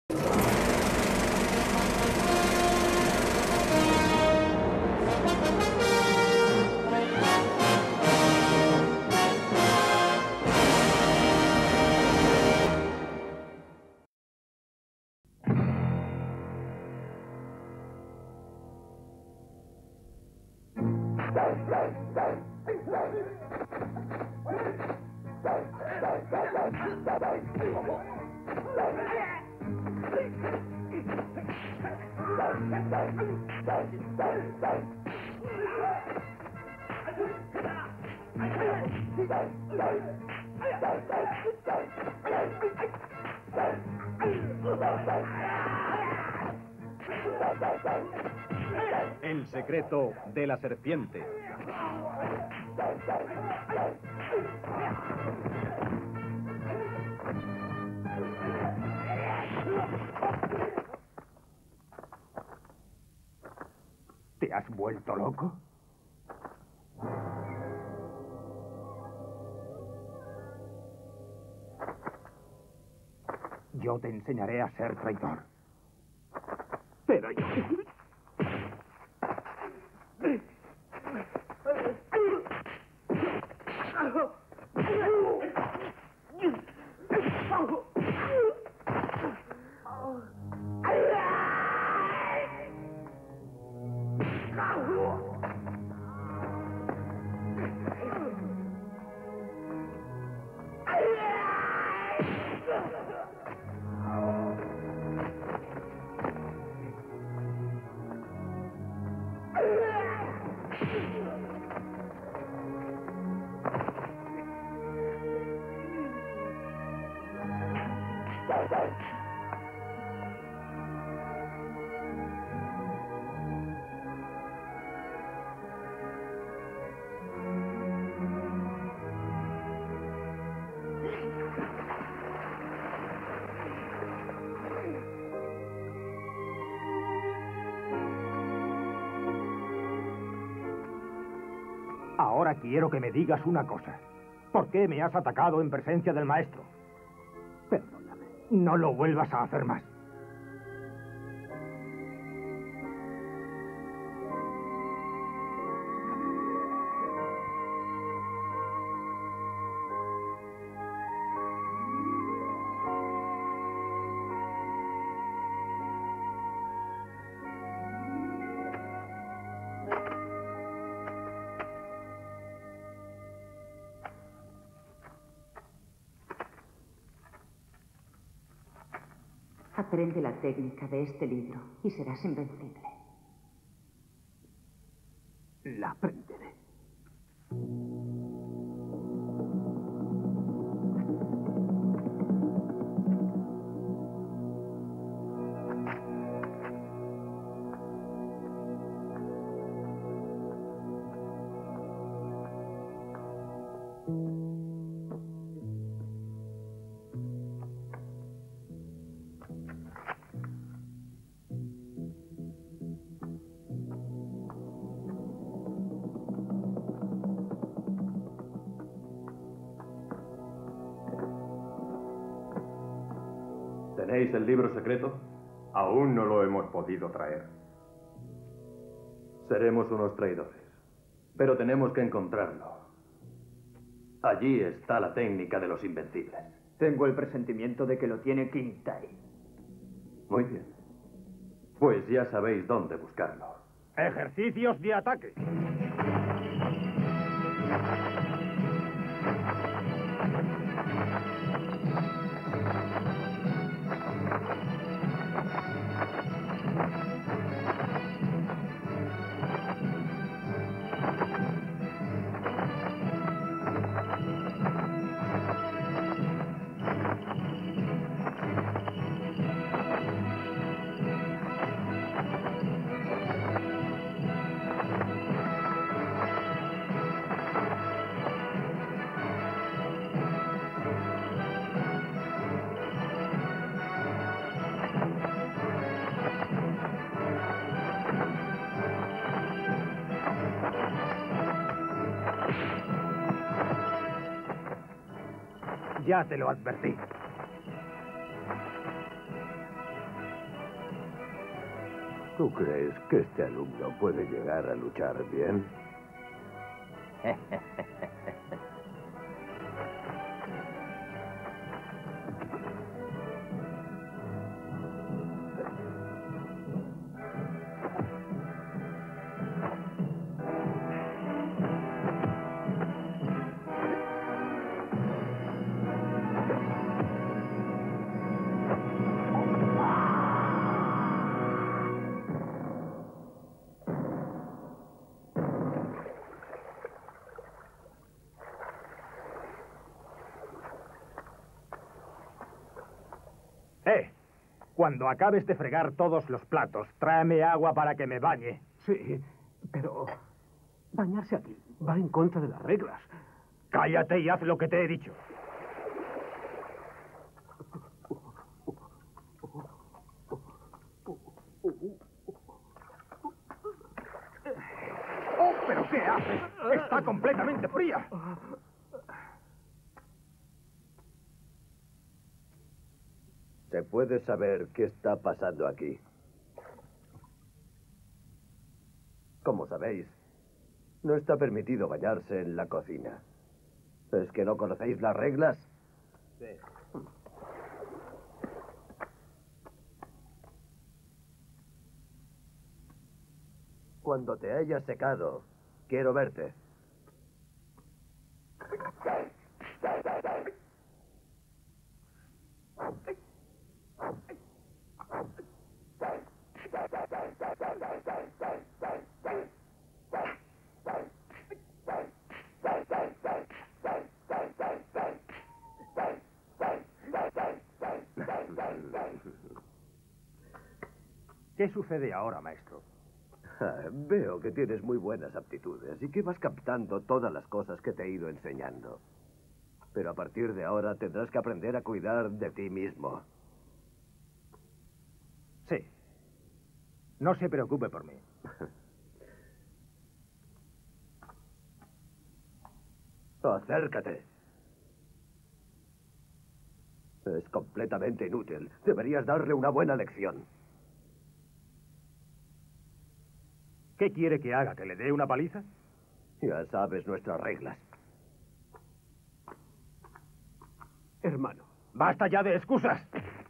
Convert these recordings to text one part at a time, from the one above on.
El secreto de la serpiente. ¿Te has vuelto loco? Yo te enseñaré a ser traidor. Pero yo... Ahora quiero que me digas una cosa. ¿Por qué me has atacado en presencia del maestro? Perdóname. No lo vuelvas a hacer más. Aprende la técnica de este libro y serás invencible. La aprenderé. ¿Tenéis el libro secreto? Aún no lo hemos podido traer. Seremos unos traidores, pero tenemos que encontrarlo. Allí está la técnica de los invencibles. Tengo el presentimiento de que lo tiene King Tai. Muy bien. Pues ya sabéis dónde buscarlo. Ejercicios de ataque. Ya te lo advertí. ¿Tú crees que este alumno puede llegar a luchar bien? Cuando acabes de fregar todos los platos, tráeme agua para que me bañe. Sí, pero bañarse aquí va en contra de las reglas. Cállate y haz lo que te he dicho. ¡Oh, pero qué haces! ¡Está completamente fría! ¿Se puede saber qué está pasando aquí? Como sabéis, no está permitido bañarse en la cocina. ¿Es que no conocéis las reglas? Sí. Cuando te hayas secado, quiero verte. ¿Qué sucede ahora, maestro? Veo que tienes muy buenas aptitudes y que vas captando todas las cosas que te he ido enseñando. Pero a partir de ahora tendrás que aprender a cuidar de ti mismo. Sí. No se preocupe por mí. Acércate. Es completamente inútil. Deberías darle una buena lección. ¿Qué quiere que haga? ¿Que le dé una paliza? Ya sabes nuestras reglas. Hermano. ¡Basta ya de excusas!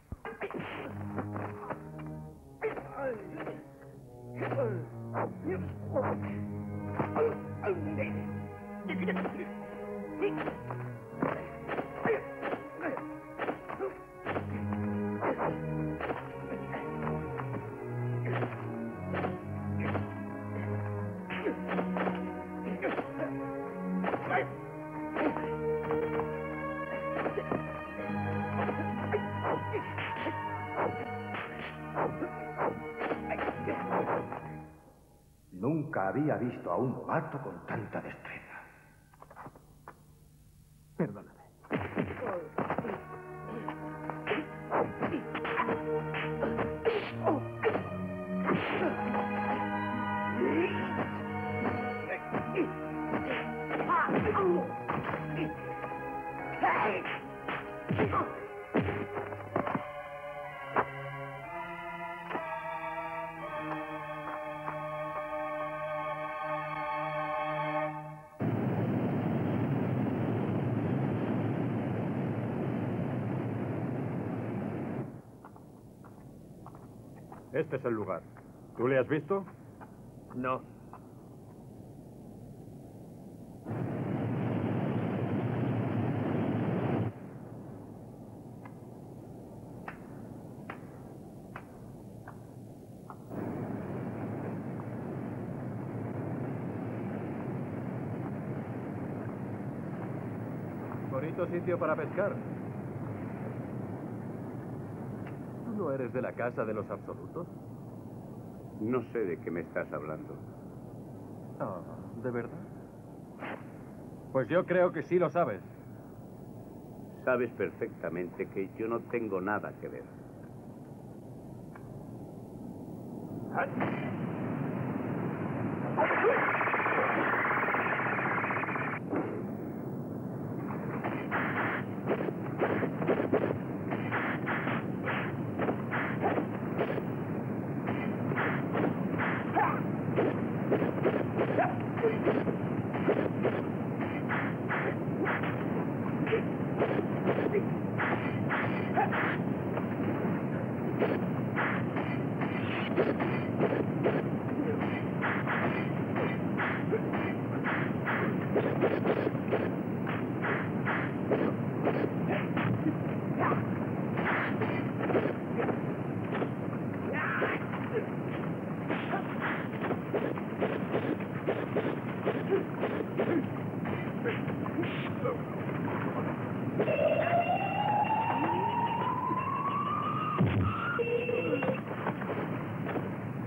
Nunca había visto a un novato con tanta destreza. Perdóname. Este es el lugar. ¿Tú le has visto? No. Bonito sitio para pescar. ¿Tú no eres de la casa de los absolutos? No sé de qué me estás hablando. Ah, ¿de verdad? Pues yo creo que sí lo sabes. Sabes perfectamente que yo no tengo nada que ver.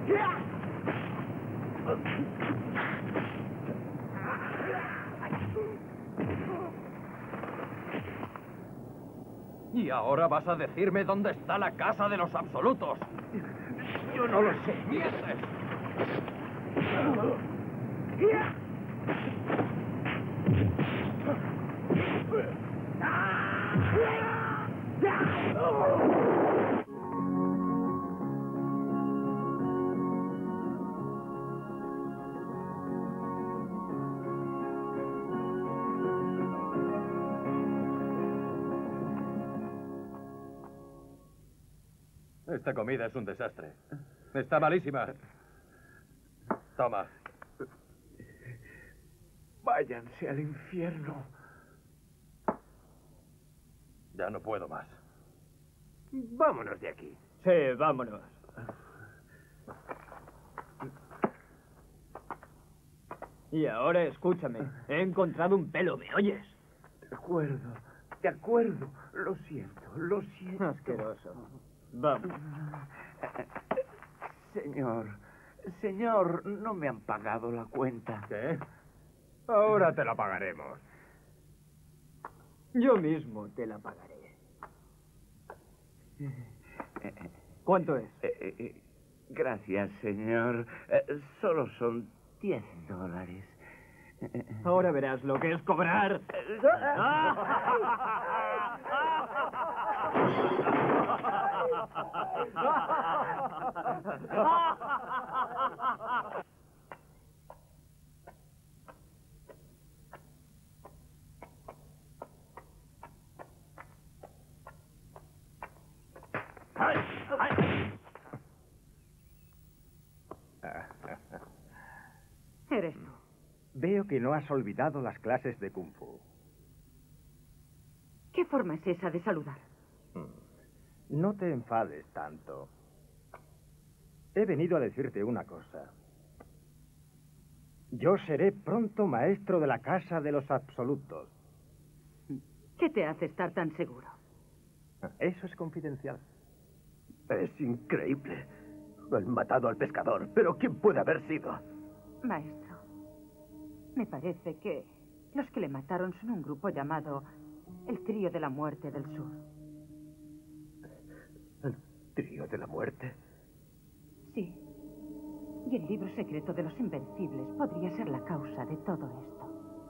¿Y ahora vas a decirme dónde está la casa de los absolutos? Yo no lo sé. ¡Mientes! Esta comida es un desastre. Está malísima. Toma. Váyanse al infierno. Ya no puedo más. Vámonos de aquí. Sí, vámonos. Y ahora escúchame. He encontrado un pelo, ¿me oyes? De acuerdo. Lo siento, lo siento. Asqueroso. Vamos. Señor, no me han pagado la cuenta. ¿Qué? Ahora te la pagaremos. Yo mismo te la pagaré. ¿Cuánto es? Gracias, señor. Solo son $10. Ahora verás lo que es cobrar. Eres tú. Veo que no has olvidado las clases de Kung Fu. ¿Qué forma es esa de saludar? No te enfades tanto. He venido a decirte una cosa. Yo seré pronto maestro de la Casa de los Absolutos. ¿Qué te hace estar tan seguro? Eso es confidencial. Es increíble. Han matado al pescador, pero ¿quién puede haber sido? Maestro, me parece que los que le mataron son un grupo llamado el Trío de la Muerte del Sur. ¿El Trío de la Muerte? Sí. Y el libro secreto de los Invencibles podría ser la causa de todo esto.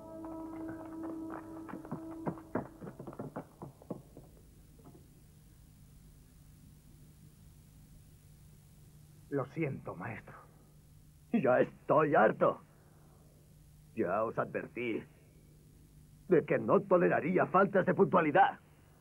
Lo siento, maestro. Ya estoy harto. Ya os advertí de que no toleraría faltas de puntualidad.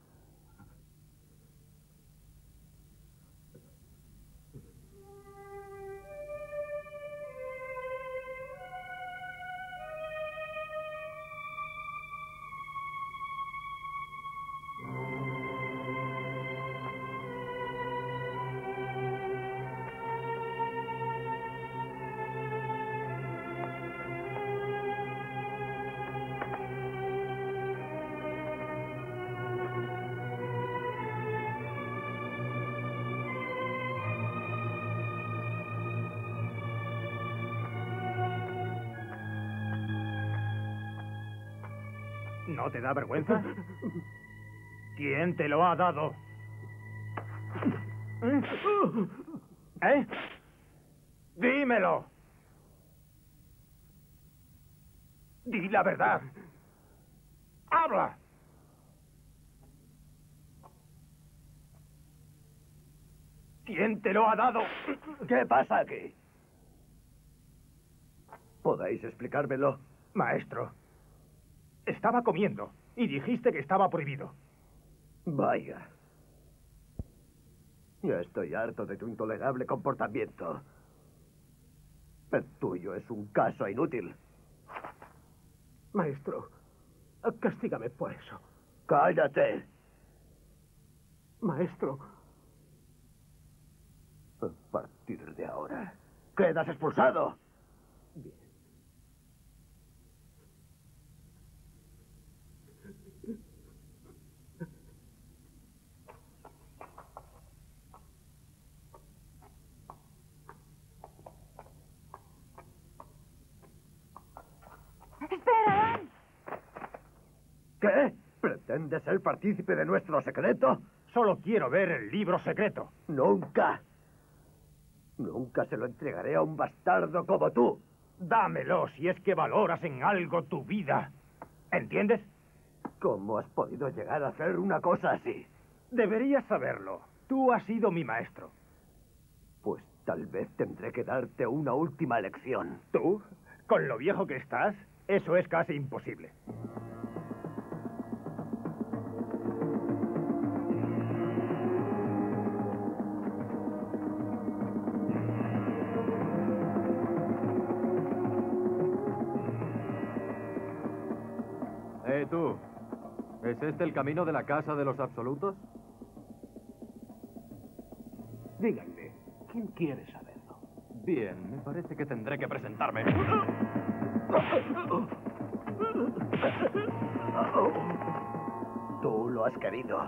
¿No te da vergüenza? ¿Quién te lo ha dado? ¿Eh? ¡Dímelo! ¡Di la verdad! ¡Habla! ¿Quién te lo ha dado? ¿Qué pasa aquí? ¿Podéis explicármelo? Maestro, estaba comiendo y dijiste que estaba prohibido. Vaya. Ya estoy harto de tu intolerable comportamiento. El tuyo es un caso inútil. Maestro, castígame por eso. ¡Cállate! Maestro, A partir de ahora, quedas expulsado. bien. ¿Pretendes ser partícipe de nuestro secreto? Solo quiero ver el libro secreto. Nunca. Nunca se lo entregaré a un bastardo como tú. Dámelo si es que valoras en algo tu vida. ¿Entiendes? ¿Cómo has podido llegar a hacer una cosa así? Deberías saberlo. Tú has sido mi maestro. Pues tal vez tendré que darte una última lección. ¿Tú? Con lo viejo que estás, eso es casi imposible. Tú. ¿Es este el camino de la casa de los absolutos? Díganme, ¿quién quiere saberlo? Bien, me parece que tendré que presentarme. Tú lo has querido.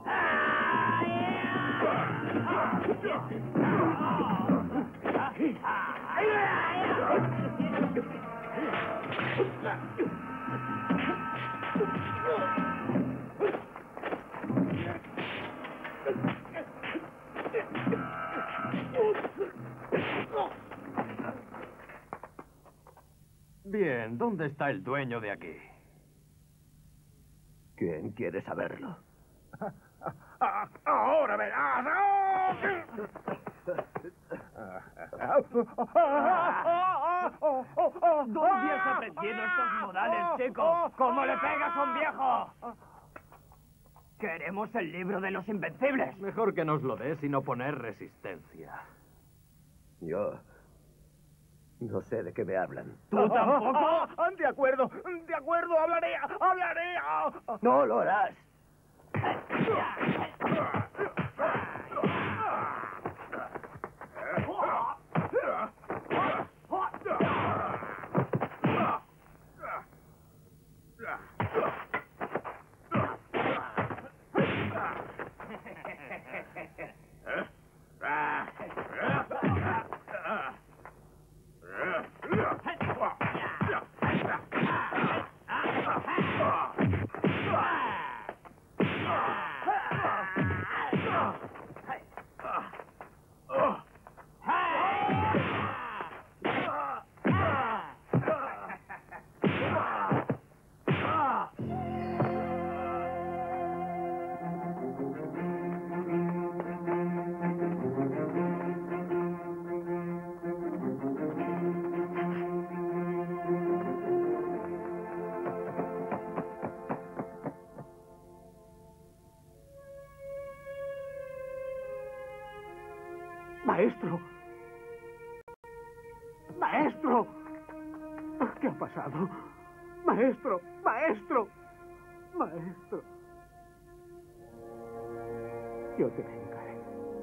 Bien, ¿dónde está el dueño de aquí? ¿Quién quiere saberlo? ¡Ahora verás! ¿Dónde has aprendido estos modales, chico? ¿Cómo le pegas a un viejo? Queremos el libro de los invencibles. Mejor que nos lo des y no poner resistencia. Yo no sé de qué me hablan. ¿Tú tampoco? De acuerdo, hablaré. ¡No lo harás! ¡Maestro! ¡Maestro! ¿Qué ha pasado? ¡Maestro! ¡Maestro! ¡Maestro! Yo te vengaré.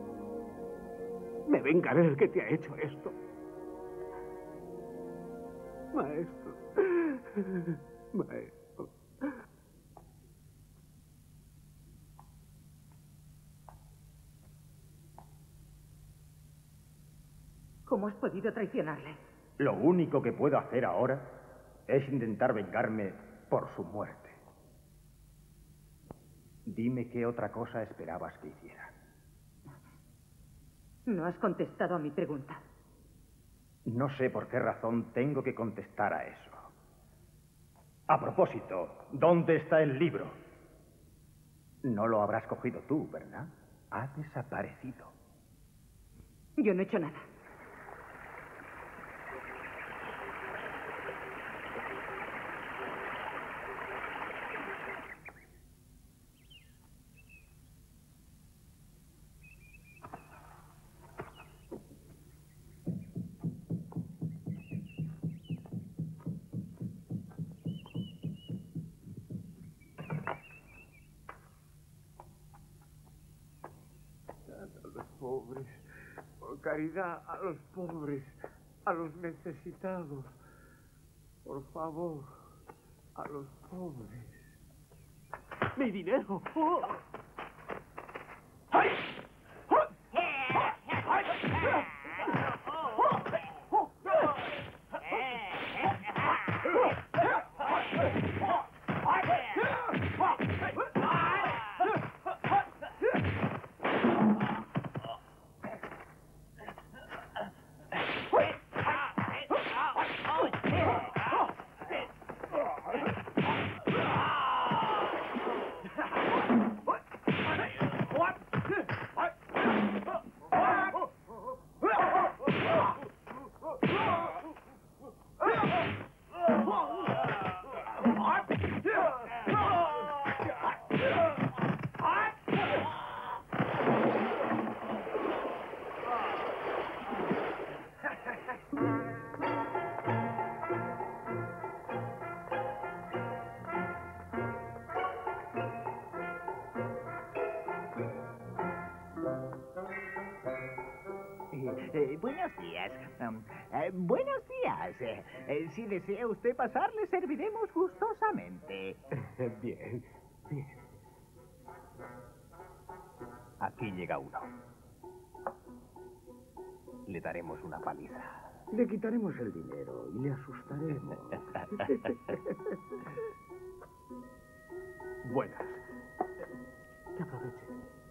Me vengaré del que te ha hecho esto. Maestro. Maestro. ¿Cómo has podido traicionarle? Lo único que puedo hacer ahora es intentar vengarme por su muerte. Dime qué otra cosa esperabas que hiciera. No has contestado a mi pregunta. No sé por qué razón tengo que contestar a eso. A propósito, ¿dónde está el libro? No lo habrás cogido tú, ¿verdad? Ha desaparecido. Yo no he hecho nada. Pobres, por caridad a los pobres, a los necesitados. Por favor, a los pobres. ¡Mi dinero! ¡Oh! ¡Ay! Buenos días. Buenos días. Si desea usted pasar, le serviremos gustosamente. Bien, bien. Aquí llega uno. Le daremos una paliza. Le quitaremos el dinero y le asustaremos. Buenas. Que aproveche.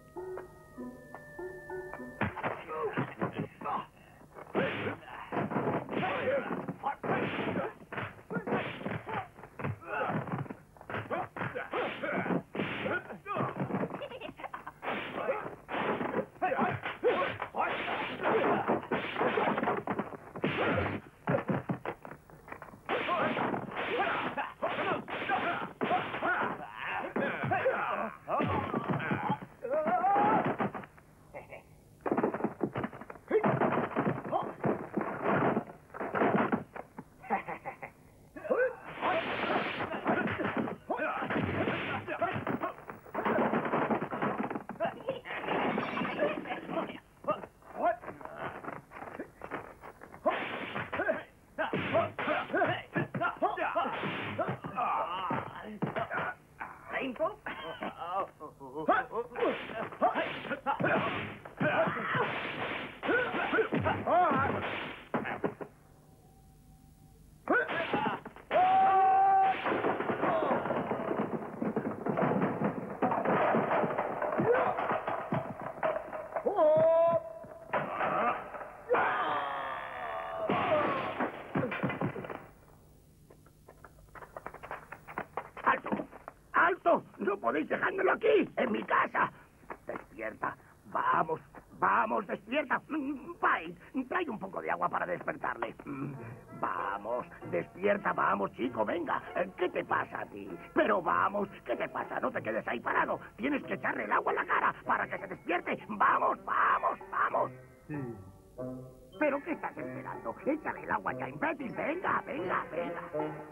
¡Alto! ¡No podéis dejármelo aquí, en mi casa! ¡Despierta! ¡Vamos! ¡Vamos, despierta! Pai, trae un poco de agua para despertarle. Vamos, despierta, vamos, chico, venga. ¿Qué te pasa a ti? Pero vamos, ¿qué te pasa? No te quedes ahí parado. Tienes que echarle el agua a la cara para que se despierte. ¡Vamos, vamos, vamos! ¿Pero qué estás esperando? Échale el agua ya, imbécil. Venga, venga, venga.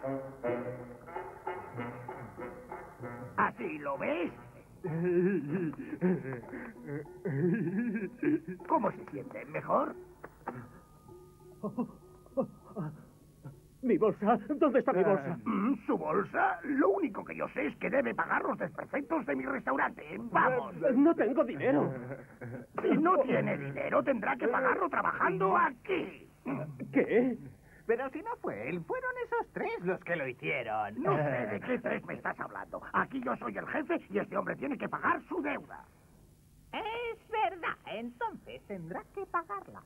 ¿Así lo ves? ¿Cómo se siente? ¿Mejor? Mi bolsa. ¿Dónde está mi bolsa? ¿Su bolsa? Lo único que yo sé es que debe pagar los desperfectos de mi restaurante. ¡Vamos! No tengo dinero. Si no tiene dinero, tendrá que pagarlo trabajando aquí. ¿Qué? Pero si no fue él, fueron esos tres los que lo hicieron. No sé de qué tres me estás hablando. Aquí yo soy el jefe y este hombre tiene que pagar su deuda. Es verdad, entonces tendrá que pagarla.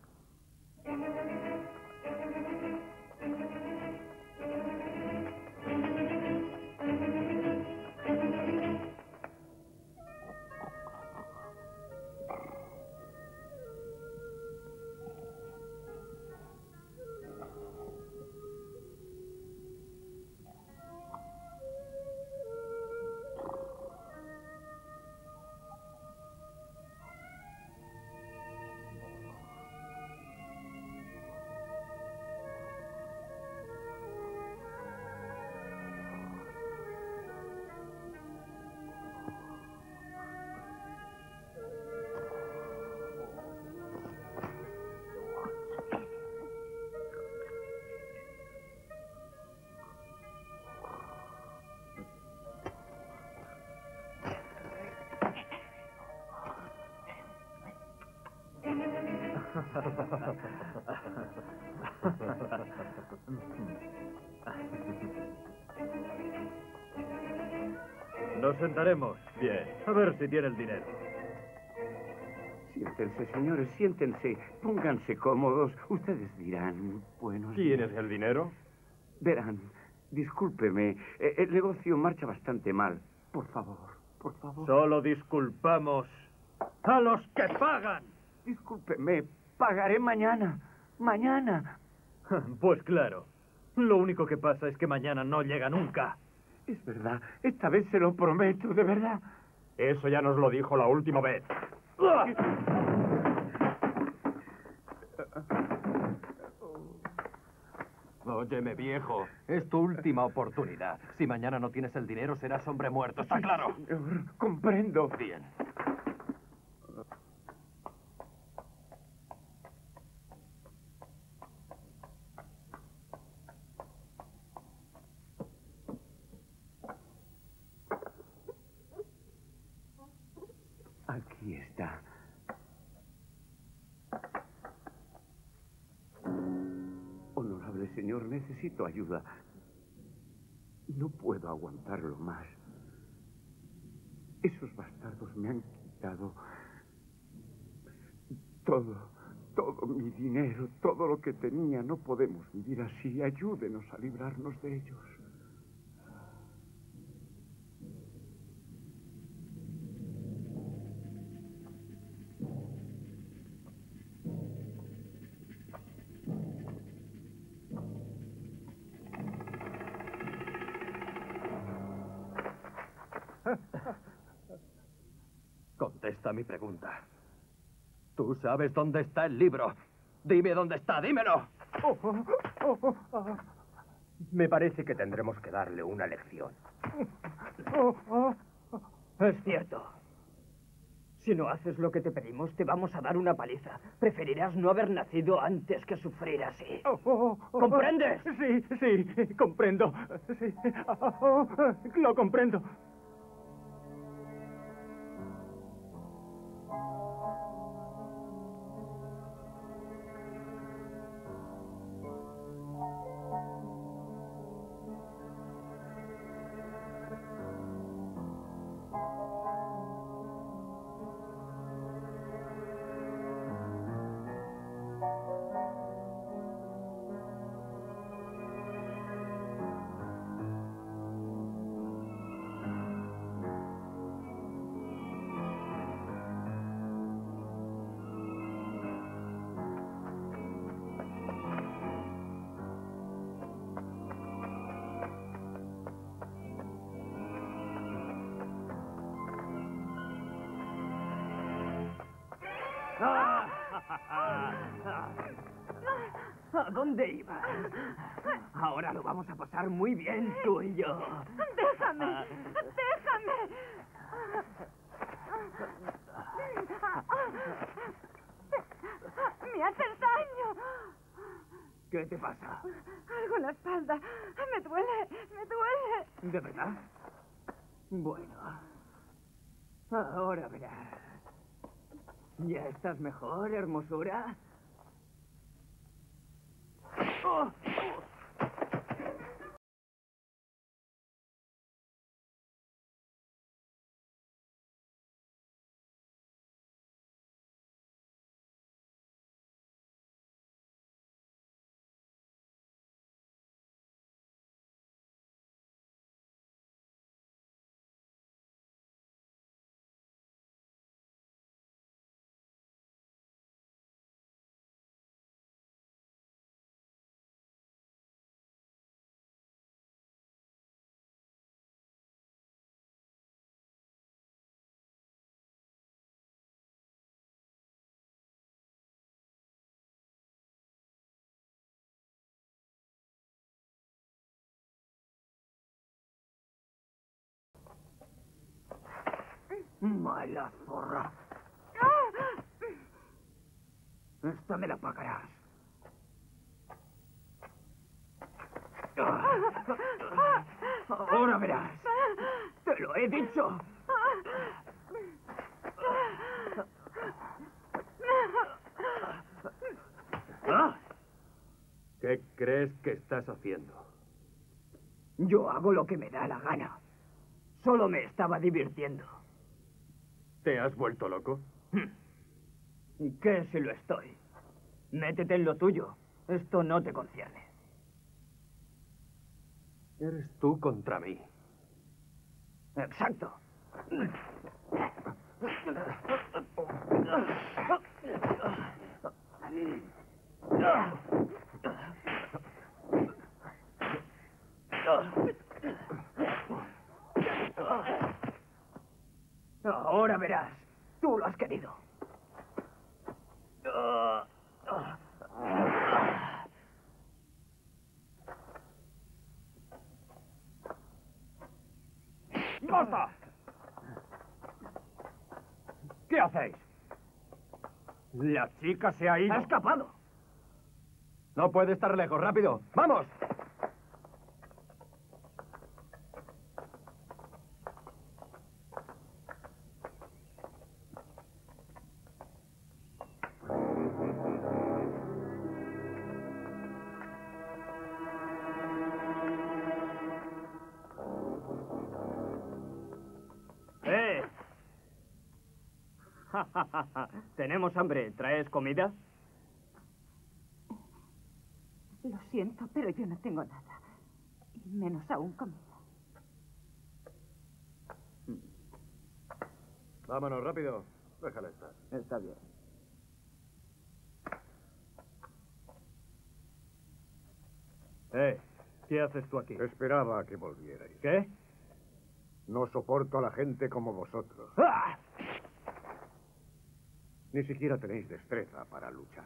Nos sentaremos. Bien. A ver si tiene el dinero. Siéntense, señores, siéntense. Pónganse cómodos. Ustedes dirán, buenos días. ¿Tienes el dinero? Verán, discúlpeme. El negocio marcha bastante mal. Por favor, por favor. Solo disculpamos a los que pagan. Discúlpeme, pagaré mañana. Mañana. Pues claro. Lo único que pasa es que mañana no llega nunca. Es verdad. Esta vez se lo prometo, de verdad. Eso ya nos lo dijo la última vez. Óyeme, viejo, es tu última oportunidad. Si mañana no tienes el dinero, serás hombre muerto, ¿está claro? Señor, comprendo. Bien. Aquí está. Honorable señor, necesito ayuda. No puedo aguantarlo más. Esos bastardos me han quitado todo mi dinero, todo lo que tenía. No podemos vivir así. Ayúdenos a librarnos de ellos. Contesta mi pregunta. ¿Tú sabes dónde está el libro? Dime dónde está, dímelo. Me parece que tendremos que darle una lección. Es cierto. Si no haces lo que te pedimos, te vamos a dar una paliza. Preferirás no haber nacido antes que sufrir así. ¿Comprendes? Sí, comprendo. Sí, lo comprendo. ¿A dónde ibas? Ahora lo vamos a pasar muy bien, tú y yo. ¡Déjame! ¡Déjame! ¡Me haces daño! ¿Qué te pasa? Algo en la espalda. Me duele, me duele. ¿De verdad? Bueno. Ahora verás. ¿Ya estás mejor, hermosura? ¡Oh! Mala zorra. Esta me la pagarás. Ahora verás. Te lo he dicho. ¿Qué crees que estás haciendo? Yo hago lo que me da la gana. Solo me estaba divirtiendo. ¿Te has vuelto loco? ¿Qué si lo estoy? Métete en lo tuyo. Esto no te concierne. Eres tú contra mí. Exacto. Ahora verás. Tú lo has querido. ¡Basta! ¿Qué hacéis? La chica se ha ido. ¡Ha escapado! No puede estar lejos. ¡Rápido! ¡Vamos! Tenemos hambre. ¿Traes comida? Lo siento, pero yo no tengo nada. Y menos aún comida. Vámonos, rápido. Déjala estar. Está bien. ¿Qué haces tú aquí? Esperaba a que volvierais. ¿Qué? No soporto a la gente como vosotros. ¡Ah! Ni siquiera tenéis destreza para luchar.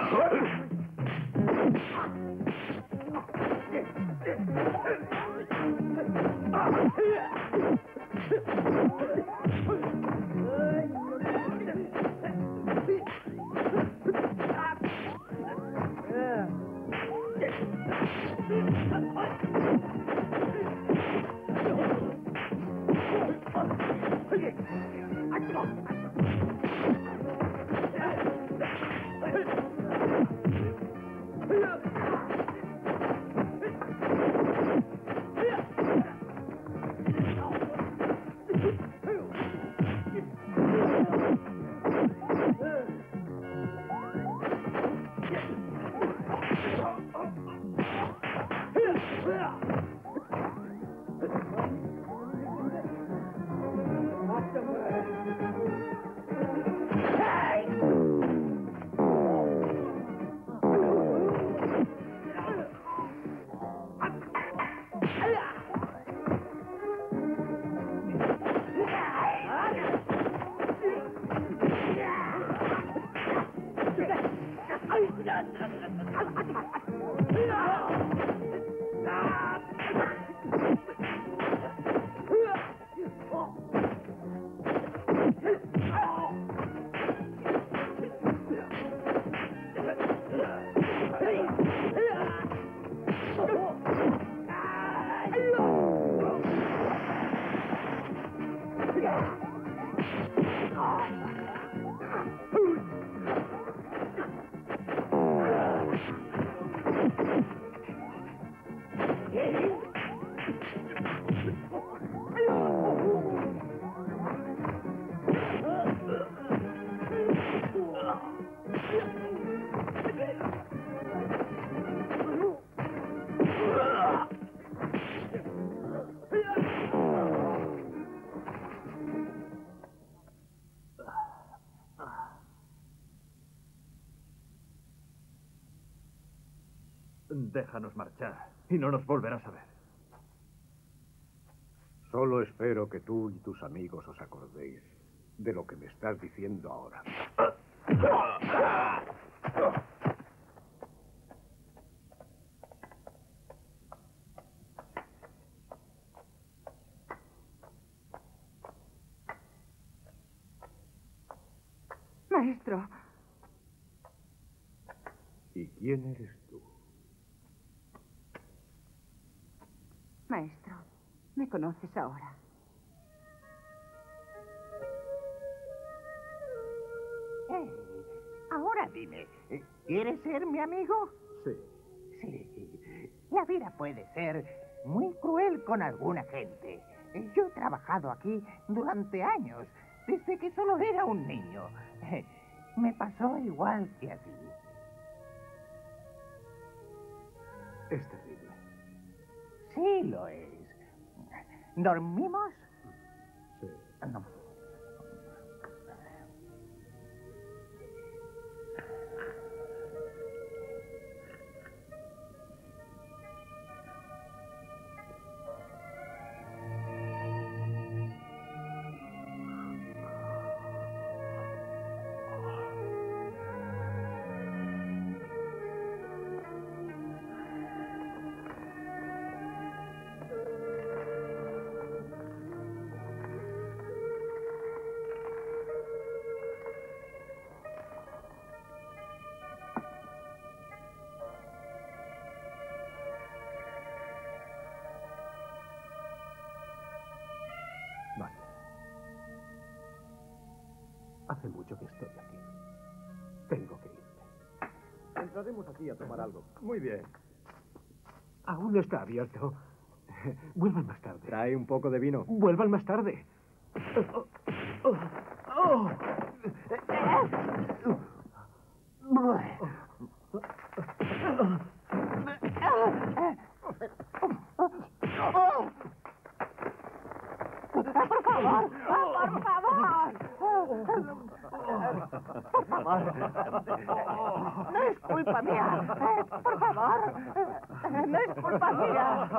Déjanos marchar y no nos volverás a ver. Solo espero que tú y tus amigos os acordéis de lo que me estás diciendo ahora. Maestro. ¿Y quién eres tú? Maestro, me conoces ahora. Ahora dime, ¿quieres ser mi amigo? Sí. Sí. La vida puede ser muy cruel con alguna gente. Yo he trabajado aquí durante años, desde que solo era un niño. Me pasó igual que a ti. Es terrible. Sí lo es. ¿Dormimos? Sí. No. Vale. Hace mucho que estoy aquí. Tengo que irme. Entraremos aquí a tomar algo. Muy bien. Aún no está abierto. Vuelvan más tarde. Trae un poco de vino. Vuelvan más tarde. Oh. Por favor, por favor. Por favor. No es culpa mía. Por favor. No es culpa mía.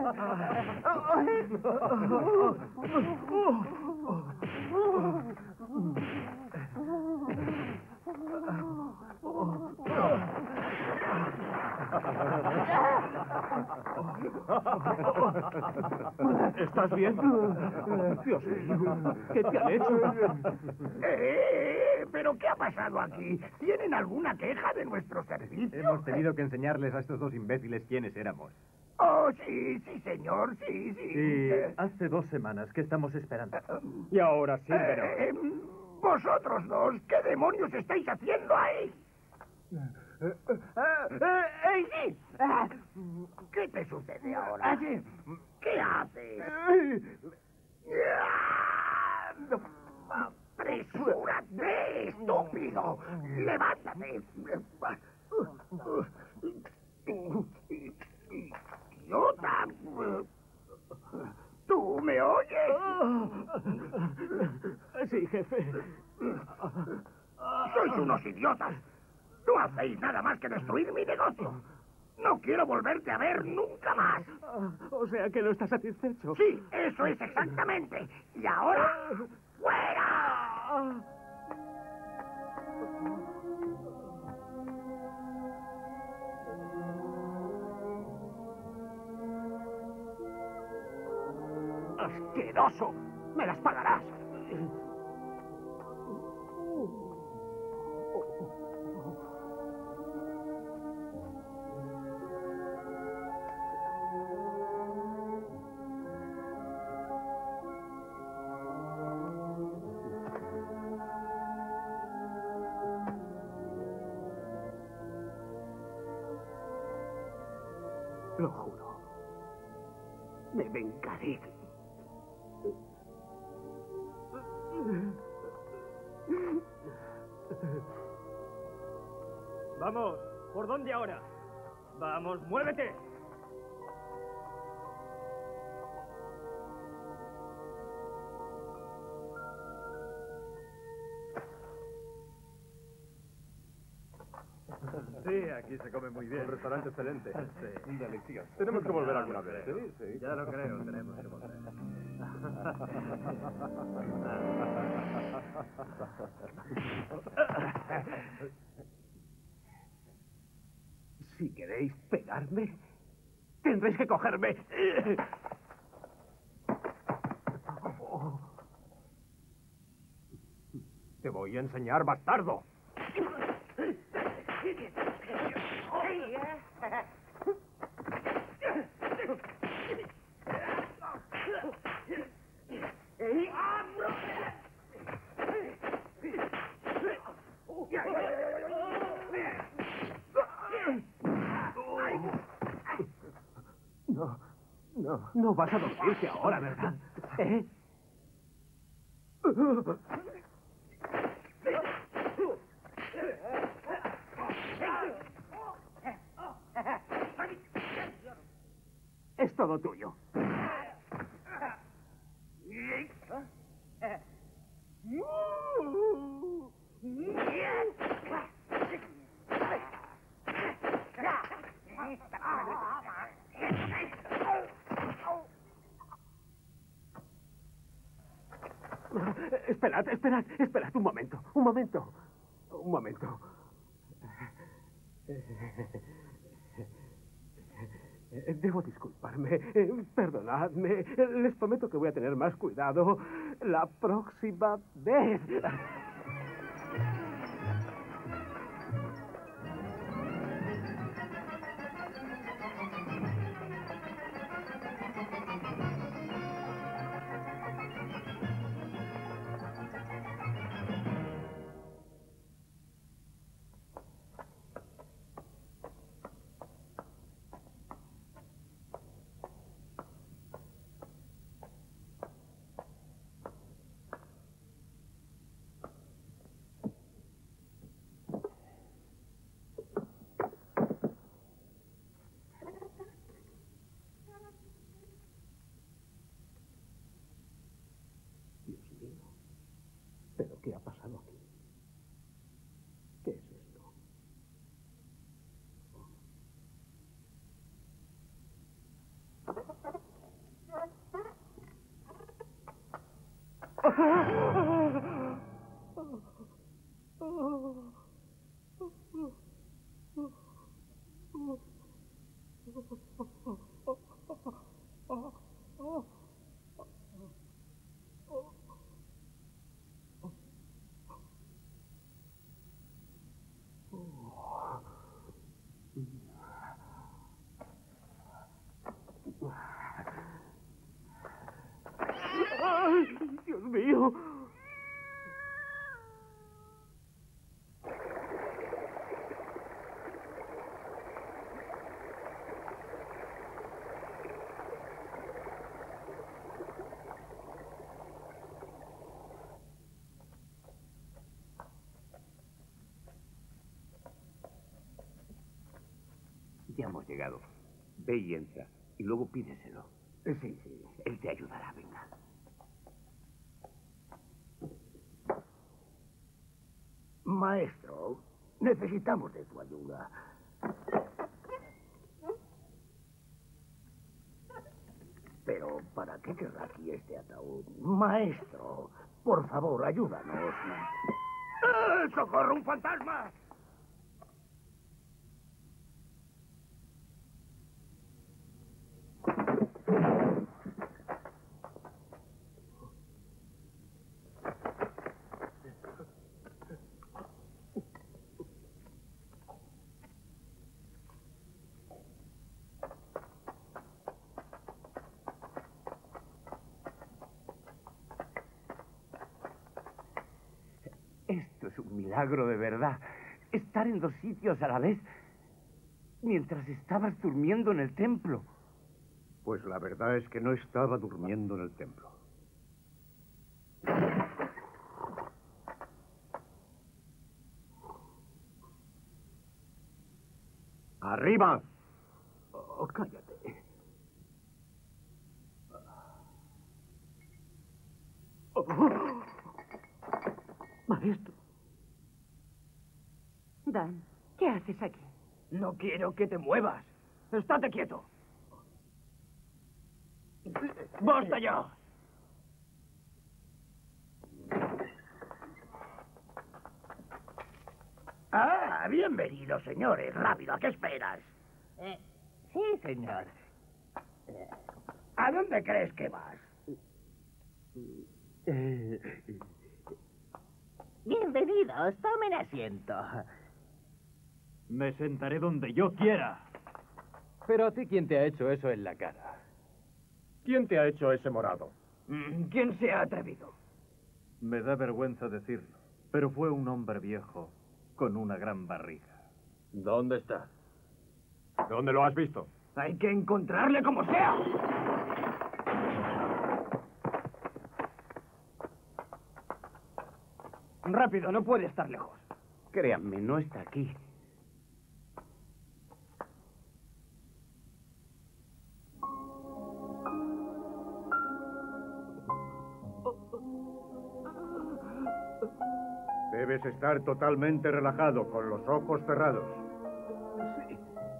¿Estás bien? Dios mío, ¿qué te han hecho? ¿Pero qué ha pasado aquí? ¿Tienen alguna queja de nuestro servicio? Hemos tenido que enseñarles a estos dos imbéciles quiénes éramos. Oh, sí, sí, señor, sí, sí. Y hace 2 semanas que estamos esperando. Y ahora sírvenos. Vosotros dos, ¿qué demonios estáis haciendo ahí? ¡Sí! ¿Qué te sucede ahora? ¿Qué haces? ¡Apresúrate, estúpido! ¡Levántate! ¡Idiota! ¿Tú me oyes? Sí, jefe. ¡Sois unos idiotas! No hacéis nada más que destruir mi negocio. No quiero volverte a ver nunca más. O sea que no estás satisfecho. Sí, eso es exactamente. Y ahora, ¡fuera! ¡Asqueroso! ¡Me las pagarás! Lo juro. Me vengaré. Vamos, ¿por dónde ahora? Vamos, muévete. Sí, aquí se come muy bien. Un restaurante excelente. Sí. Delicioso. Tenemos que volver alguna vez. Sí, sí. Ya lo creo, tenemos que volver. Si queréis pegarme, tendréis que cogerme. Te voy a enseñar, bastardo. No vas a dormirte ahora, ¿verdad? ¿Eh? Es todo tuyo. Esperad un momento. Debo disculparme. Perdonadme. Les prometo que voy a tener más cuidado la próxima vez. ¿Qué ha pasado aquí? ¿Qué es esto? ¡Ay, Dios mío! Ya hemos llegado. Ve y entra. Y luego pídeselo. Sí, sí. Él te ayudará, venga. Maestro, necesitamos de tu ayuda. Pero, ¿para qué querrá aquí este ataúd? Maestro, por favor, ayúdanos. ¡Socorro, un fantasma! Esto es un milagro de verdad. Estar en 2 sitios a la vez mientras estabas durmiendo en el templo. Pues la verdad es que no estaba durmiendo en el templo. ¡Arriba! Oh, cállate. Oh. Maestro. Dan, ¿qué haces aquí? No quiero que te muevas. Estate quieto. ¡Basta ya! Ah, bienvenidos, señores. Rápido, ¿a qué esperas? Sí, señor. ¿A dónde crees que vas? Bienvenidos, tomen asiento. Me sentaré donde yo quiera. Pero a ti, ¿quién te ha hecho eso en la cara? ¿Quién te ha hecho ese morado? ¿Quién se ha atrevido? Me da vergüenza decirlo, pero fue un hombre viejo con una gran barriga. ¿Dónde está? ¿Dónde lo has visto? Hay que encontrarle como sea. Rápido, no puede estar lejos. Créanme, no está aquí. Debes estar totalmente relajado, con los ojos cerrados. Sí.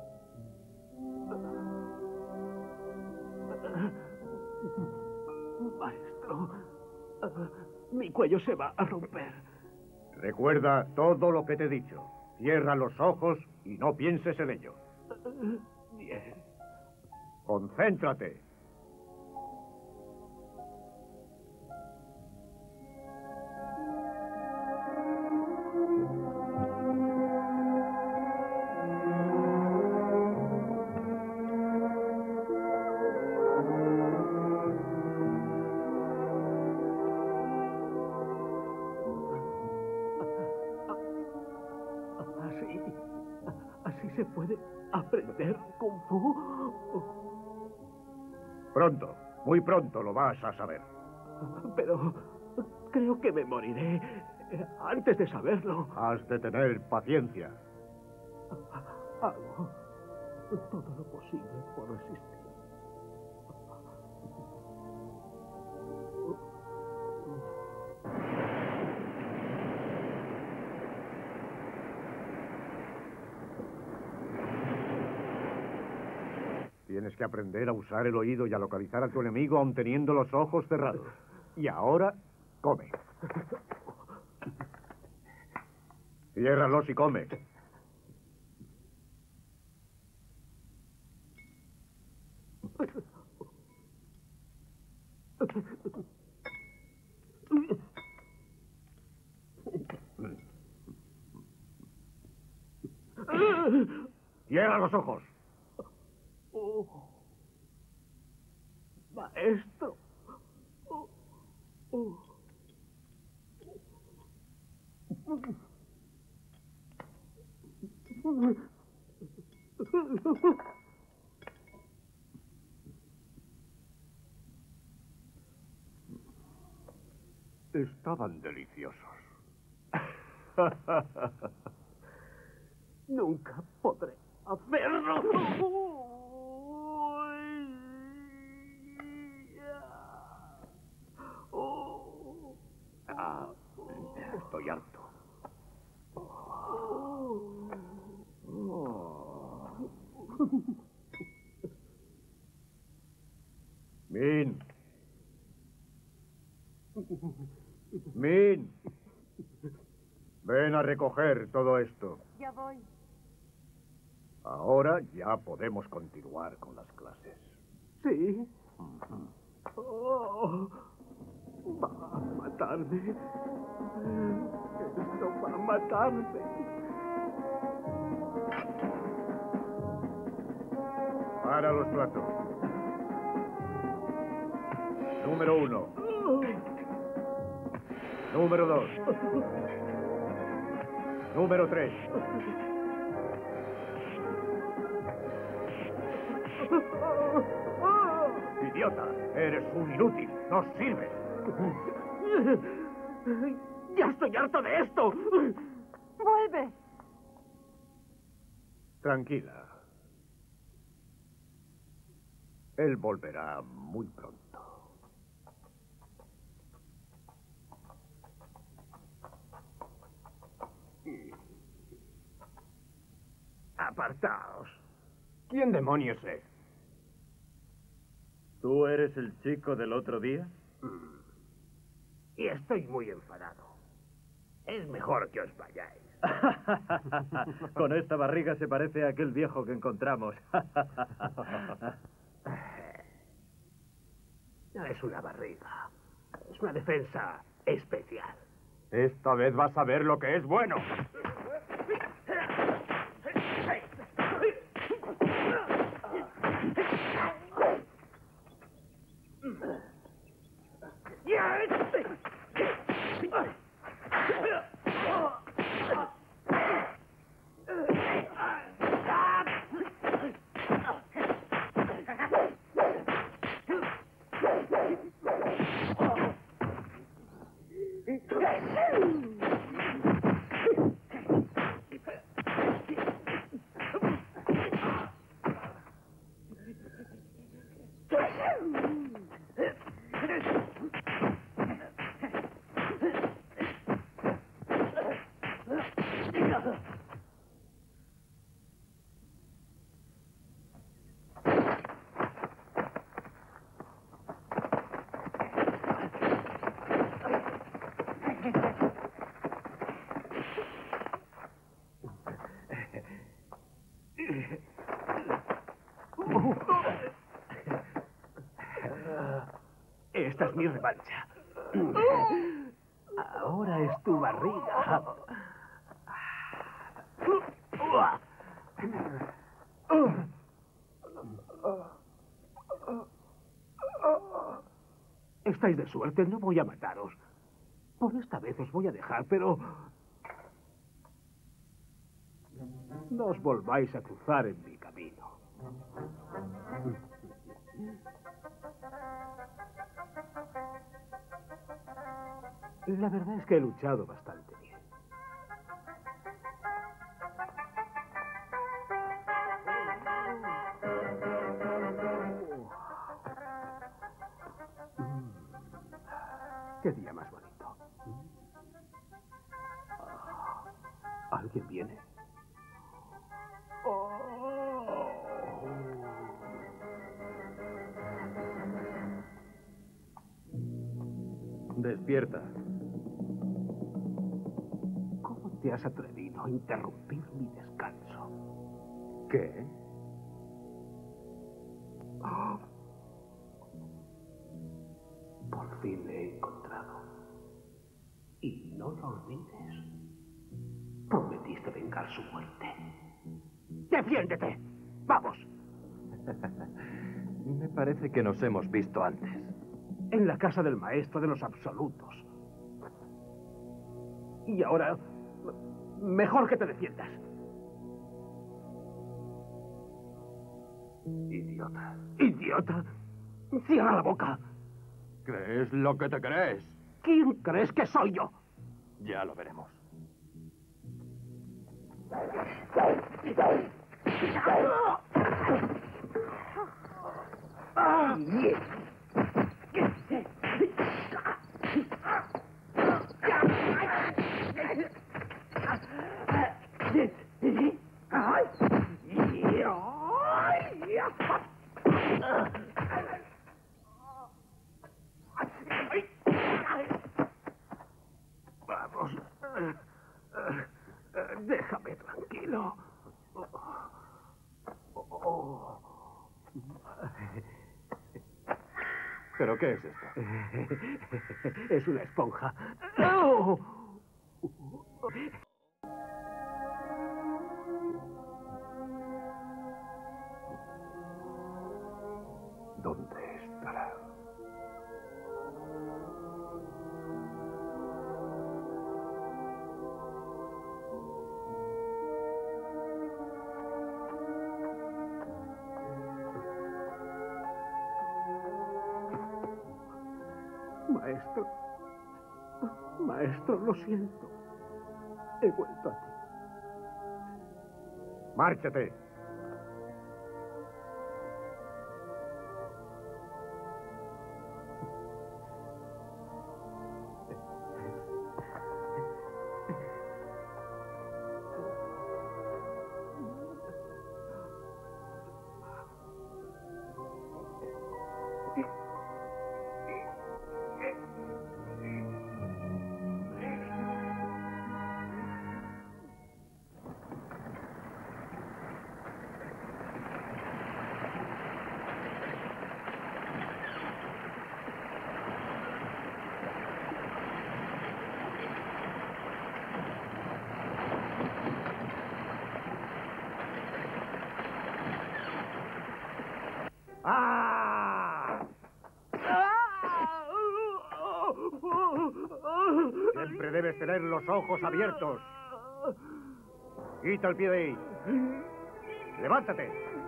Maestro, mi cuello se va a romper. Recuerda todo lo que te he dicho. Cierra los ojos y no pienses en ello. Bien. Concéntrate. Así se puede aprender Kung Fu. Pronto, muy pronto lo vas a saber. Pero creo que me moriré antes de saberlo. Has de tener paciencia. Hago todo lo posible por resistir. Tienes que aprender a usar el oído y a localizar a tu enemigo aun teniendo los ojos cerrados. Y ahora, come. Ciérralos y come. Cierra los ojos. Maestro. Estaban deliciosos. Nunca podré hacerlo. Estoy harto. Min. Min. Ven a recoger todo esto. Ya voy. Ahora ya podemos continuar con las clases. Sí. Va a matarme. Esto va a matarme. Para los platos. Número 1. Número 2. Número 3. Idiota, eres un inútil. No sirves. ¡Ya estoy harto de esto! ¡Vuelve! Tranquila. Él volverá muy pronto. Apartaos. ¿Quién demonios es? ¿Tú eres el chico del otro día? Y estoy muy enfadado. Es mejor que os vayáis. Con esta barriga se parece a aquel viejo que encontramos. No es una barriga. Es una defensa especial. Esta vez vas a ver lo que es bueno. Esta es mi revancha. Ahora es tu barriga. Estáis de suerte, no voy a mataros. Por esta vez os voy a dejar, pero no os volváis a cruzar en mi camino. La verdad es que he luchado bastante bien. Qué día más bonito. ¿Alguien viene? Despierta. ¿Cómo te has atrevido a interrumpir mi descanso? ¿Qué? Oh. Por fin le he encontrado. Y no lo olvides. Prometiste vengar su muerte. ¡Defiéndete! ¡Vamos! Me parece que nos hemos visto antes. En la casa del maestro de los absolutos. Y ahora, mejor que te defiendas. Idiota. ¡Idiota! ¡Cierra la boca! ¿Crees lo que te crees? ¿Quién crees que soy yo? Ya lo veremos. Vamos. Déjame tranquilo. ¿Pero qué es esto? Es una esponja. ¿Dónde estará? Maestro. Maestro, lo siento. He vuelto a ti. ¡Márchate! Siempre debes tener los ojos abiertos. Quita el pie de ahí. Levántate.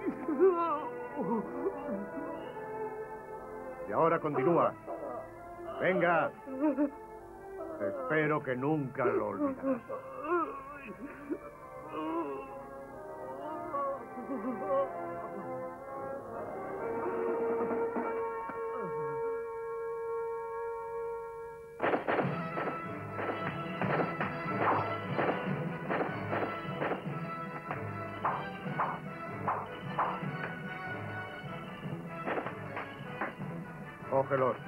Y ahora continúa. Venga. Espero que nunca lo olvidarás. Cógelos.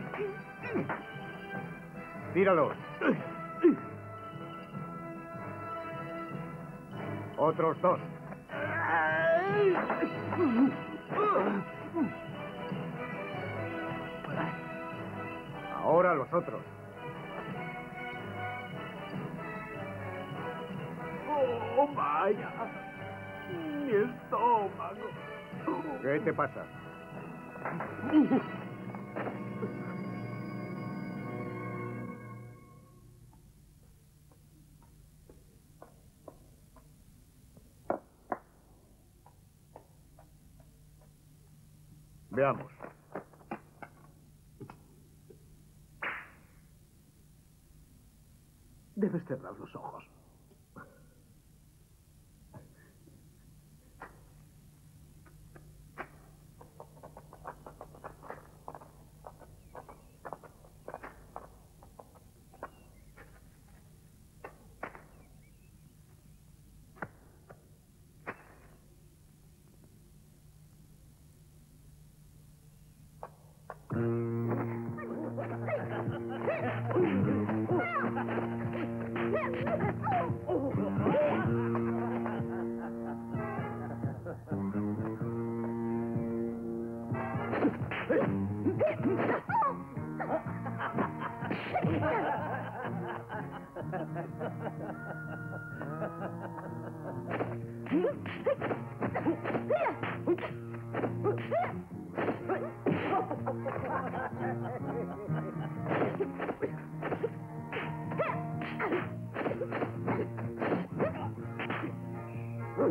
Tíralos. Otros dos. Ahora los otros. ¡Oh, vaya! Mi estómago. ¿Qué te pasa? Veamos. Debes cerrar los ojos.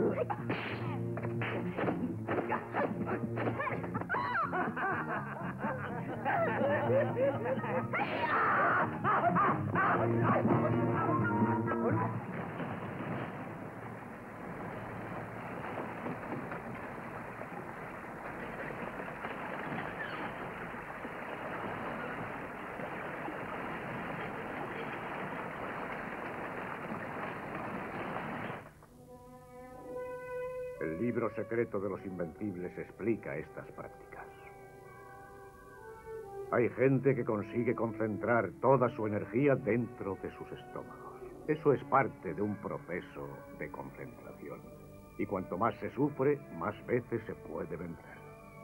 El libro secreto de los Invencibles explica estas prácticas. Hay gente que consigue concentrar toda su energía dentro de sus estómagos. Eso es parte de un proceso de concentración. Y cuanto más se sufre, más veces se puede vencer.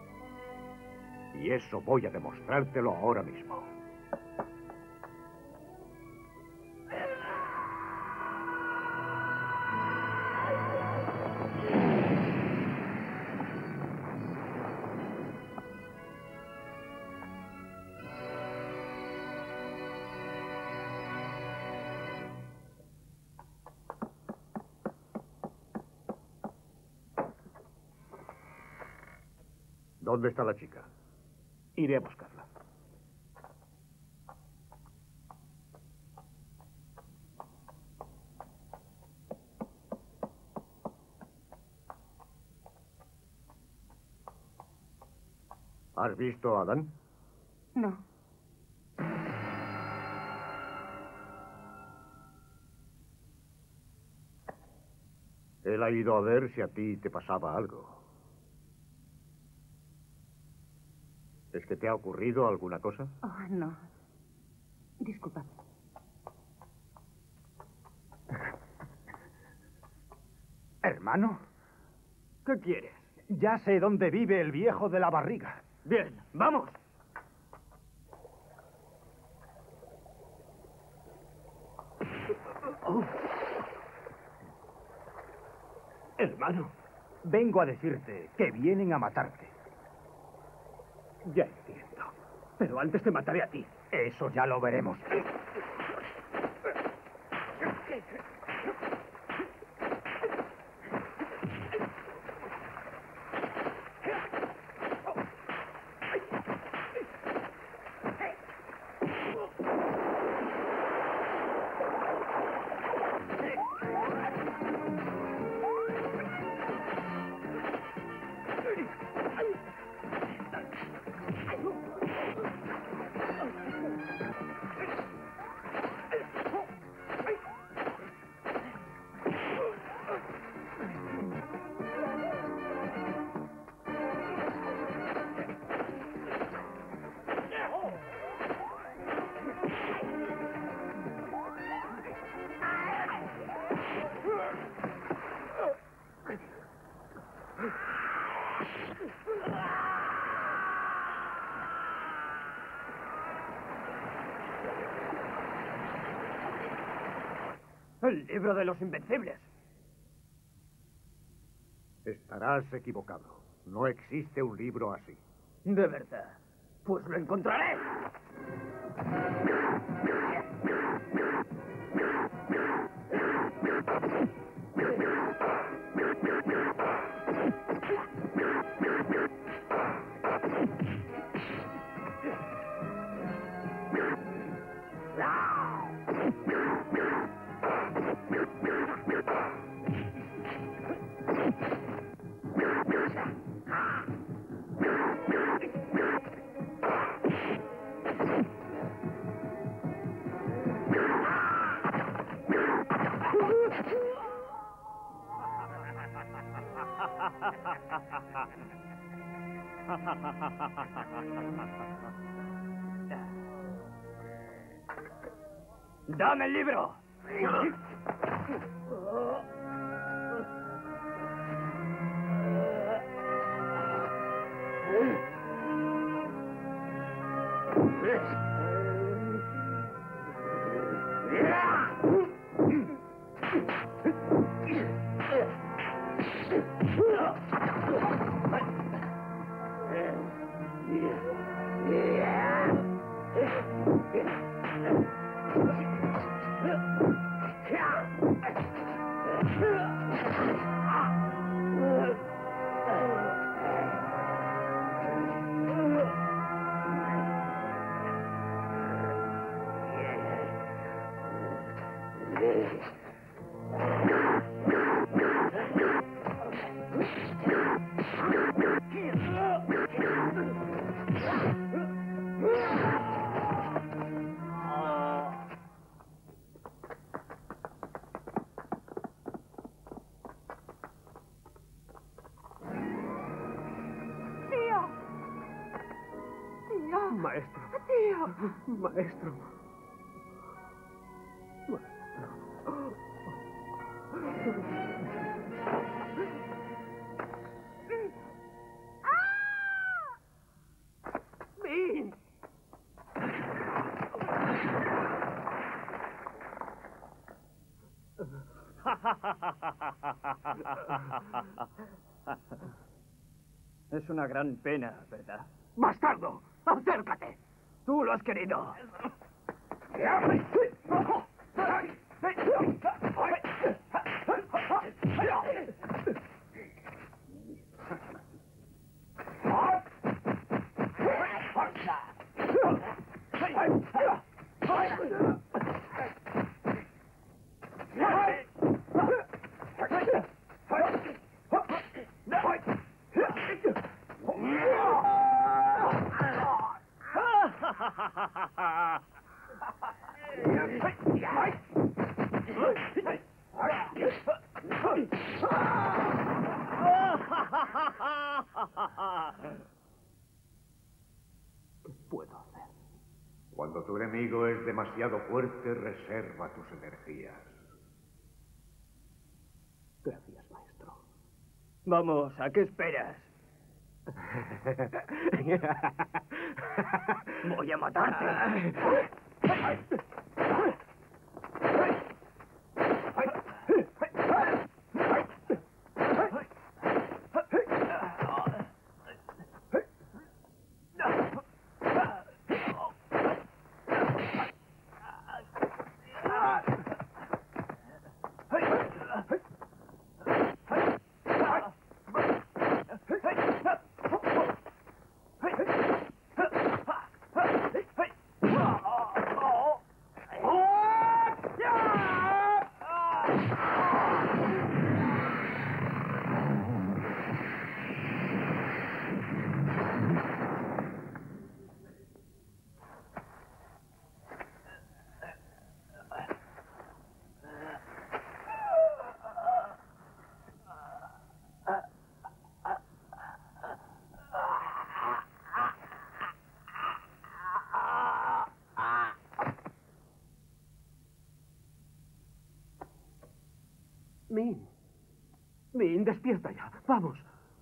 Y eso voy a demostrártelo ahora mismo. ¿Dónde está la chica? Iré a buscarla. ¿Has visto a Adán? No. Él ha ido a ver si a ti te pasaba algo. ¿Es que te ha ocurrido alguna cosa? Oh, no. Disculpa. ¿Hermano? ¿Qué quieres? Ya sé dónde vive el viejo de la barriga. Bien, vamos. Hermano. Vengo a decirte que vienen a matarte. Ya entiendo. Pero antes te mataré a ti. Eso ya lo veremos. El libro de los Invencibles. Estarás equivocado. No existe un libro así. De verdad. Pues lo encontraré. ¡Dame el libro! Maestro. Tío. Maestro. ¡Min! Es una gran pena, ¿verdad? ¡Bastardo! ¡Acércate! Tú lo has querido. ¿Qué puedo hacer? Cuando tu enemigo es demasiado fuerte, reserva tus energías. Gracias, maestro. Vamos, ¿a qué esperas? Voy a matarte. Min. Min, despierta ya. Vamos.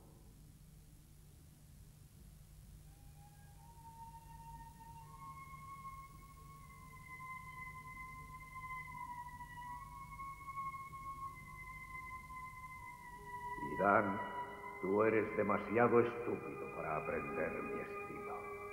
Irán, tú eres demasiado estúpido para aprender mi estilo.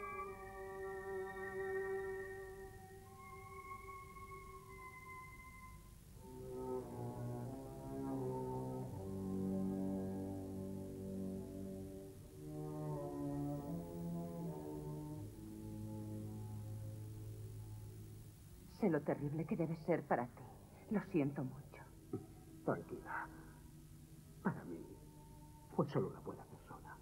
Sé lo terrible que debe ser para ti. Lo siento mucho. Tranquila. Para mí, fue solo una buena persona.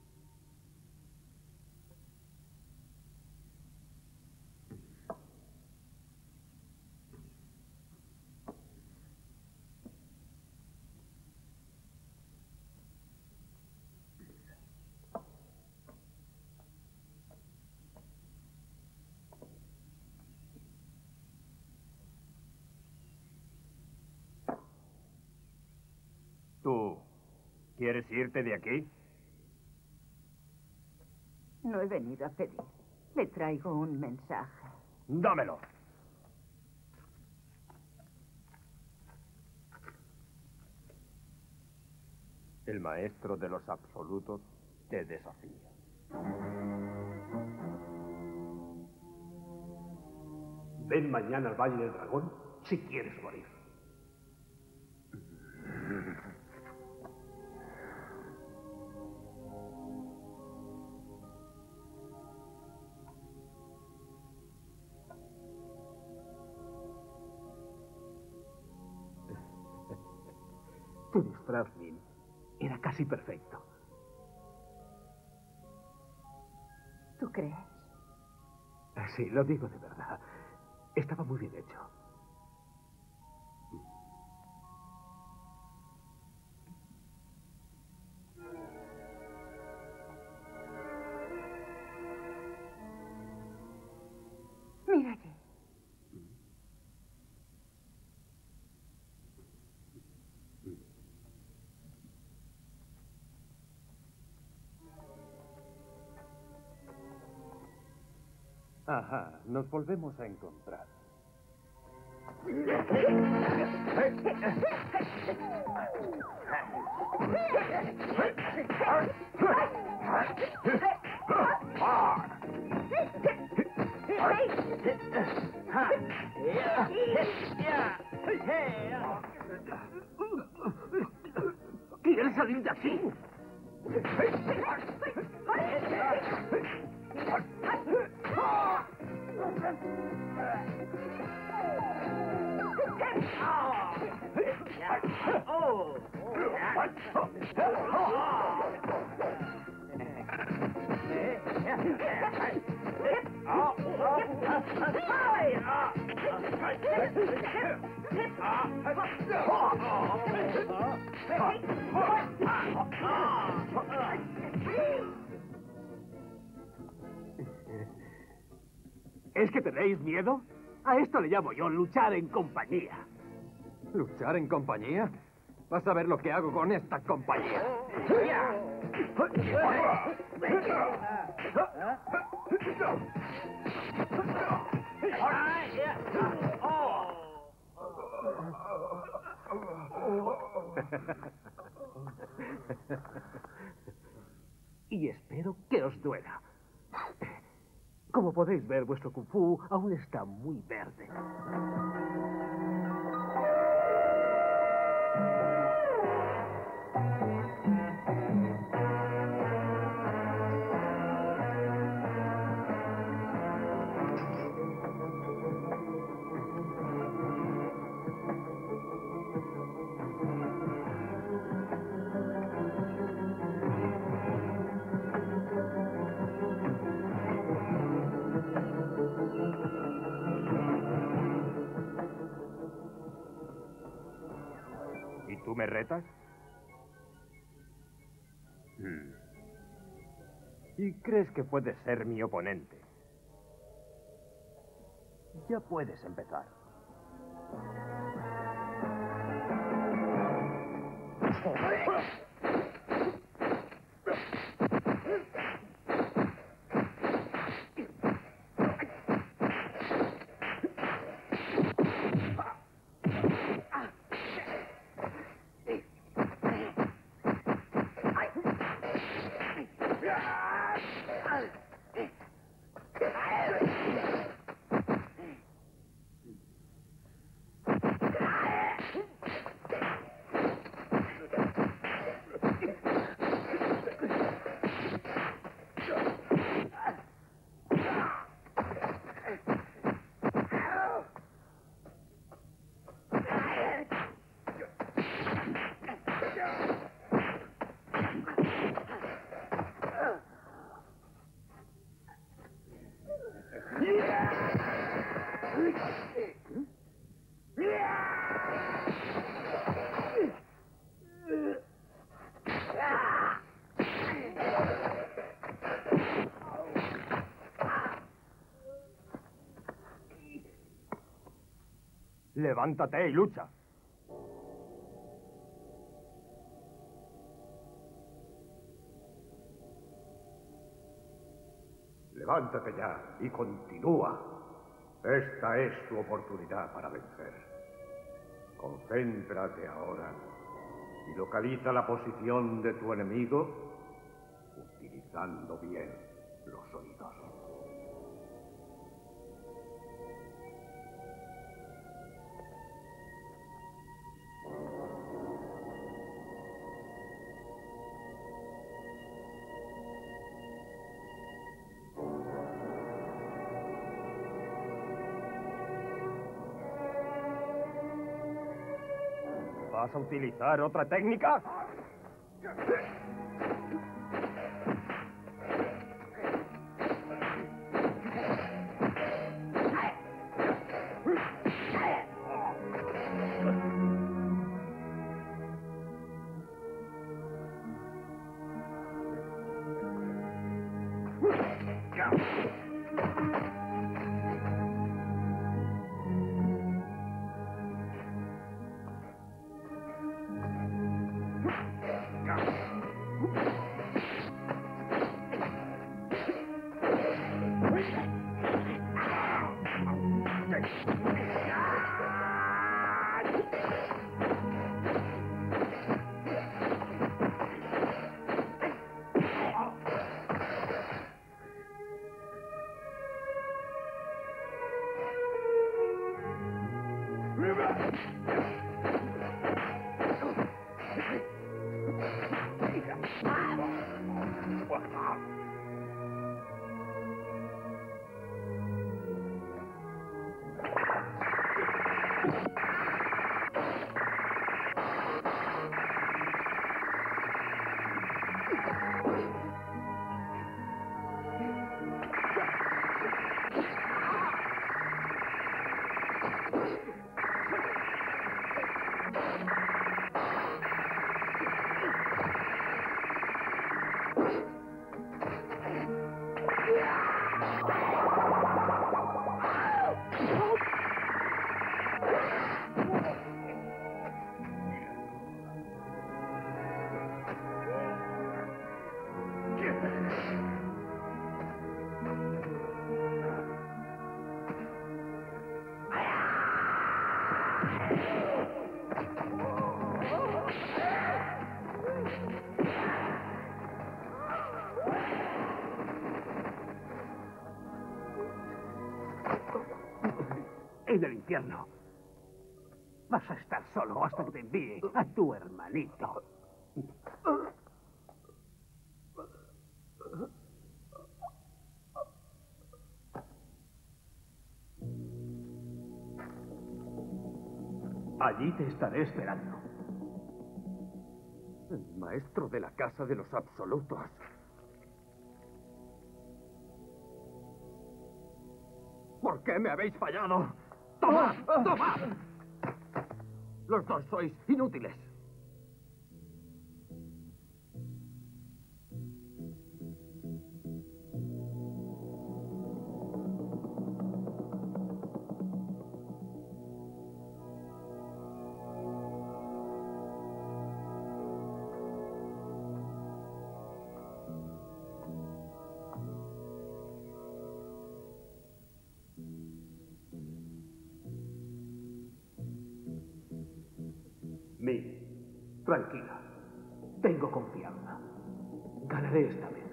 ¿Tú quieres irte de aquí? No he venido a pedir. Le traigo un mensaje. Dámelo. El maestro de los absolutos te desafía. Ven mañana al Valle del Dragón si quieres morir. Tu disfraz, Min, era casi perfecto. ¿Tú crees? Sí, lo digo de verdad. Estaba muy bien hecho. Ajá, nos volvemos a encontrar. ¿Quieres salir de aquí? ¿Es que tenéis miedo? A esto le llamo yo luchar en compañía. ¿Luchar en compañía? Vas a ver lo que hago con esta compañía. Y espero que os duela. Como podéis ver, vuestro kung fu aún está muy verde. ¿Y tú me retas? ¿Y crees que puedes ser mi oponente? Ya puedes empezar. Levántate y lucha. Levántate ya y continúa. Esta es tu oportunidad para vencer. Concéntrate ahora y localiza la posición de tu enemigo utilizando bien los oídos. ¿Vas a utilizar otra técnica? En el infierno. Vas a estar solo hasta que te envíe a tu hermanito. Allí te estaré esperando. El maestro de la casa de los absolutos. ¿Por qué me habéis fallado? ¡Toma! ¡Toma! Los dos sois inútiles. Tranquila. Tengo confianza. Ganaré esta vez.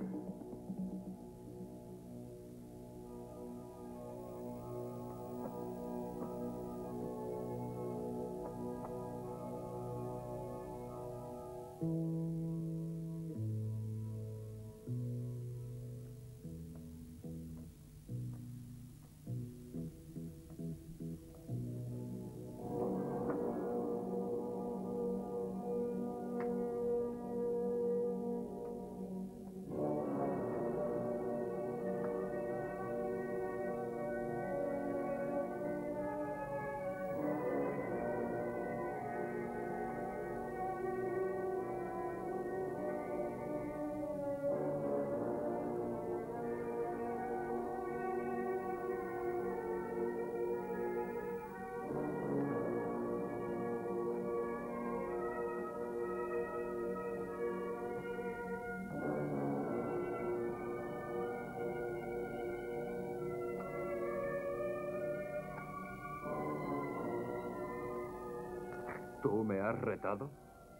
¿Tú me has retado?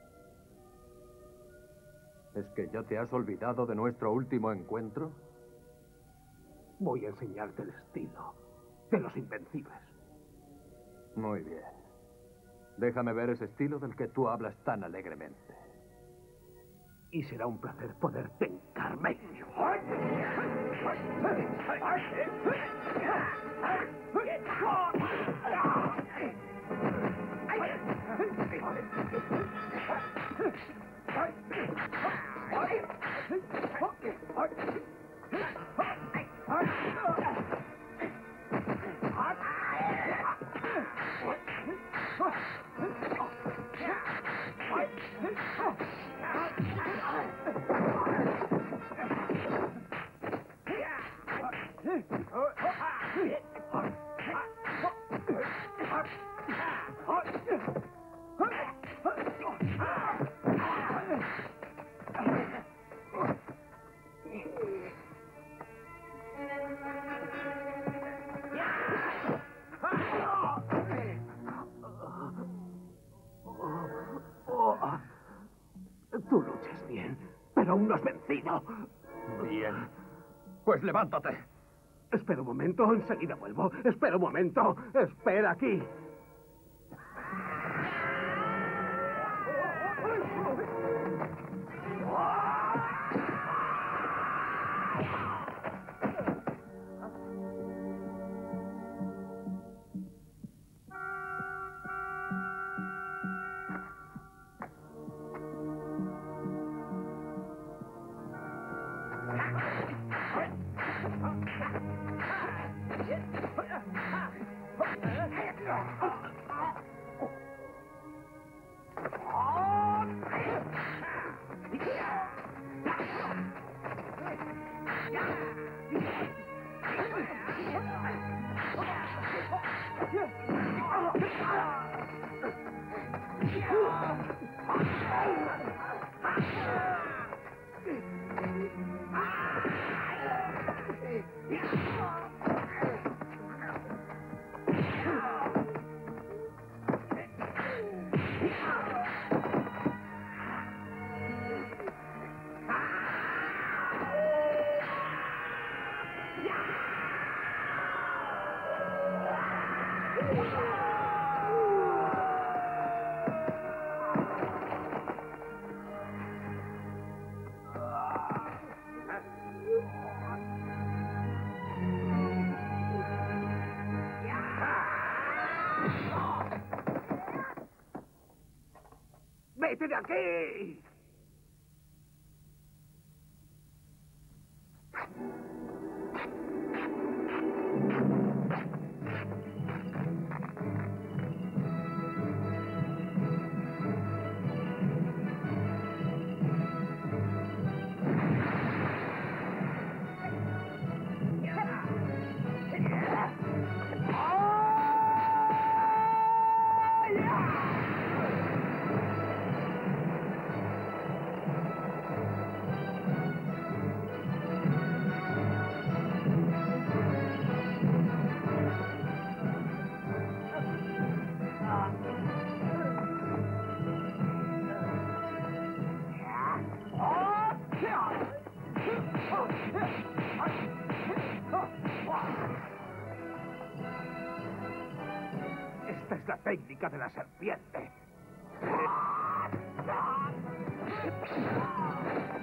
¿Es que ya te has olvidado de nuestro último encuentro? Voy a enseñarte el estilo de los invencibles. Muy bien. Déjame ver ese estilo del que tú hablas tan alegremente. Y será un placer poderte encarme. Tú luchas bien, pero aún no has vencido. Bien. Pues levántate. Espera un momento, enseguida vuelvo. Espera un momento. Espera aquí. ¡Vete de aquí! Esta es la técnica de la serpiente.